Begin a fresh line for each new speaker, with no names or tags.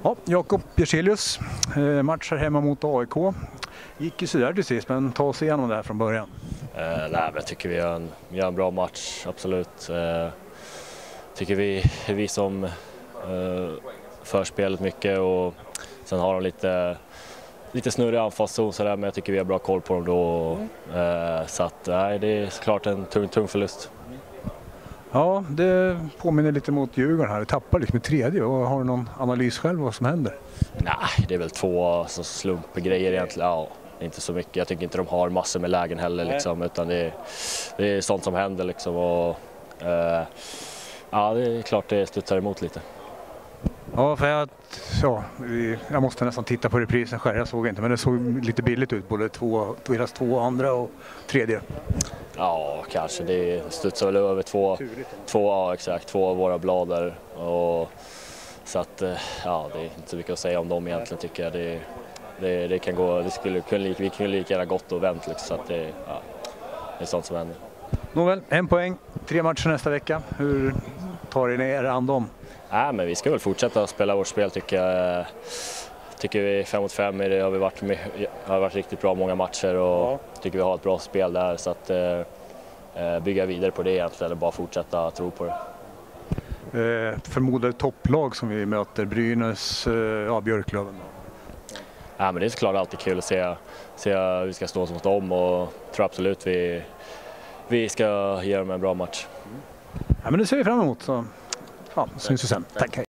Ja, Jakob Bjärselius, match här hemma mot AIK. Gick ju sådär till sist, men ta oss igenom det här från början.
Nej, men jag tycker vi gör en bra match, absolut. Tycker vi som för spelet mycket, och sen har de lite snurrig anfallszon sådär, men jag tycker vi har bra koll på dem då. Så att nej, det är såklart en tung förlust.
Ja, det påminner lite mot Djurgården här. Det tappar liksom i tredje. Och har du någon analys själv vad som händer?
Nej, det är väl två slumpgrejer egentligen. Ja, inte så mycket. Jag tycker inte de har massor med lägen heller liksom, utan det är sånt som händer liksom, och ja, det är klart det studsar emot lite.
Ja, för jag måste nästan titta på reprisen själv. Jag såg inte, men det såg lite billigt ut. Både två andra och tredje.
Ja, kanske. Det studsar väl över två av våra blader. Och så att ja, det är inte så mycket att säga om dem egentligen, tycker jag. Det kan gå, vi kunde lika gärna gått och vänt liksom, så att det är sånt som händer.
Nåväl, 1 poäng, 3 matcher nästa vecka. Hur tar ni er an dem?
Nej, men vi ska väl fortsätta spela vårt spel, tycker jag. Tycker vi 5 mot 5 har varit riktigt bra många matcher, och tycker vi har ett bra spel där, så att bygga vidare på det egentligen, eller bara fortsätta tro på det.
Förmodade topplag som vi möter, Brynäs, Björklöven.
Ja, men det är såklart alltid kul att se hur vi ska stå mot dem, och tror absolut vi ska ge dem en bra match.
Ja, men det ser vi fram emot, så syns vi sen. Tack, hej.